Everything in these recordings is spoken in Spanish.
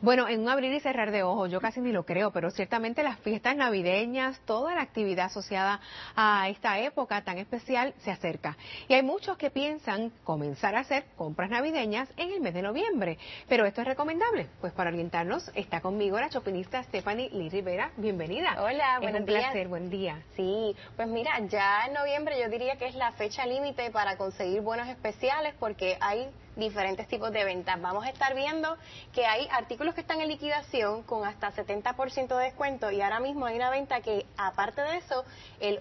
Bueno, en un abrir y cerrar de ojos, yo casi ni lo creo, pero ciertamente las fiestas navideñas, toda la actividad asociada a esta época tan especial se acerca. Y hay muchos que piensan comenzar a hacer compras navideñas en el mes de noviembre. Pero esto es recomendable. Pues para orientarnos está conmigo la shopinista Stephanie Lee Rivera. Bienvenida. Hola, buenos días. Es un placer, buen día. Sí, pues mira, ya en noviembre yo diría que es la fecha límite para conseguir buenos especiales porque hay diferentes tipos de ventas. Vamos a estar viendo que hay artículos que están en liquidación con hasta 70% de descuento y ahora mismo hay una venta que aparte de eso, el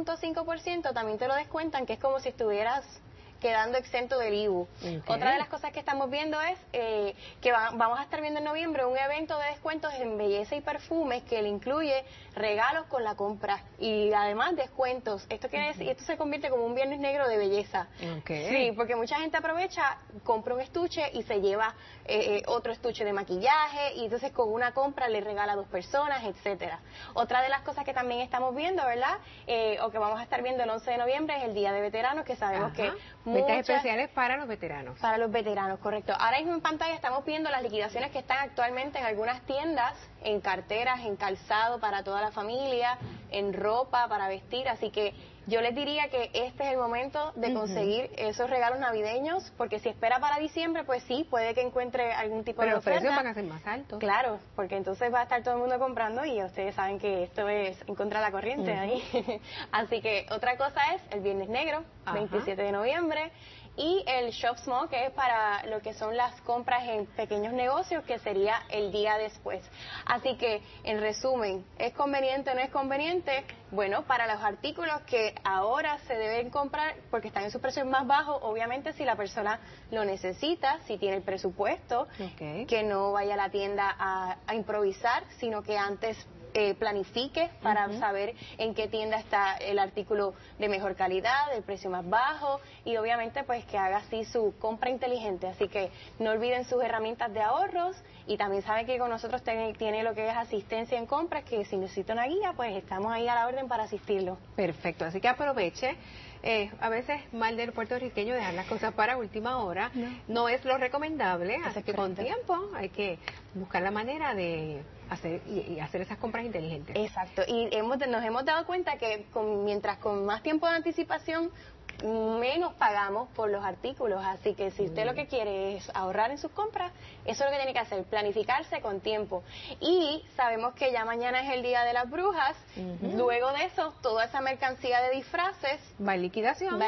11.5% también te lo descuentan, que es como si estuvieras quedando exento del IVU. Okay. Otra de las cosas que estamos viendo es que vamos a estar viendo en noviembre un evento de descuentos en belleza y perfumes que le incluye regalos con la compra y además descuentos. Esto quiere decir, esto se convierte como un viernes negro de belleza. Okay. Sí, porque mucha gente aprovecha, compra un estuche y se lleva otro estuche de maquillaje y entonces con una compra le regala a 2 personas, etcétera. Otra de las cosas que también estamos viendo, ¿verdad? O que vamos a estar viendo el 11 de noviembre es el Día de Veteranos, que sabemos que ventas especiales para los veteranos. Para los veteranos, correcto. Ahora mismo en pantalla estamos viendo las liquidaciones que están actualmente en algunas tiendas, en carteras, en calzado para toda la familia, en ropa para vestir, así que yo les diría que este es el momento de conseguir esos regalos navideños, porque si espera para diciembre, pues sí, puede que encuentre algún tipo de oferta. Pero los precios van a ser más altos. Claro, porque entonces va a estar todo el mundo comprando y ustedes saben que esto es en contra de la corriente ahí. Así que otra cosa es el Viernes Negro, 27 de noviembre, y el Shop Small, que es para lo que son las compras en pequeños negocios, que sería el día después. Así que, en resumen, ¿es conveniente o no es conveniente? Bueno, para los artículos que ahora se deben comprar, porque están en sus precios más bajos, obviamente si la persona lo necesita, si tiene el presupuesto, que no vaya a la tienda a improvisar, sino que antes planifique para saber en qué tienda está el artículo de mejor calidad, el precio más bajo y obviamente pues que haga así su compra inteligente. Así que no olviden sus herramientas de ahorros y también saben que con nosotros tiene lo que es asistencia en compras, que si necesita una guía pues estamos ahí a la orden para asistirlo. Perfecto, así que aproveche. A veces mal del puertorriqueño dejar las cosas para última hora no es lo recomendable, así que con tiempo hay que buscar la manera de hacer esas compras inteligentes. Exacto, y nos hemos dado cuenta que mientras con más tiempo de anticipación menos pagamos por los artículos, así que si usted lo que quiere es ahorrar en sus compras, eso es lo que tiene que hacer, planificarse con tiempo. Y sabemos que ya mañana es el Día de las Brujas, luego de eso toda esa mercancía de disfraces va en liquidación.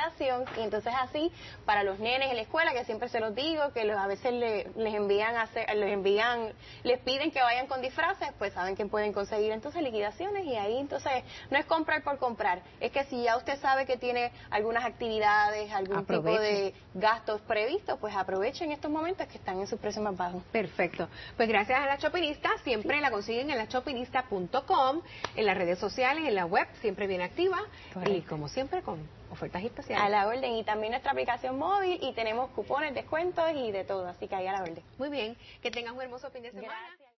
Y entonces así para los nenes en la escuela, que siempre se los digo, que a veces les piden que vayan con disfraces, pues saben que pueden conseguir entonces liquidaciones y ahí entonces no es comprar por comprar, es que si ya usted sabe que tiene algunas actividades, algún tipo de gastos previstos, pues aprovechen estos momentos que están en sus precios más bajos. Perfecto. Pues gracias a La Shopinista, siempre la consiguen en lashopinista.com, en las redes sociales, en la web, siempre bien activa. Correcto. Y como siempre con ofertas especiales. A la orden, y también nuestra aplicación móvil y tenemos cupones, descuentos y de todo, así que ahí a la orden. Muy bien, que tengan un hermoso fin de semana. Gracias.